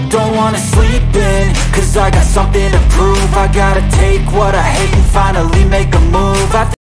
don't wanna sleep in, cause I got something to prove. I gotta take what I hate and finally make a move.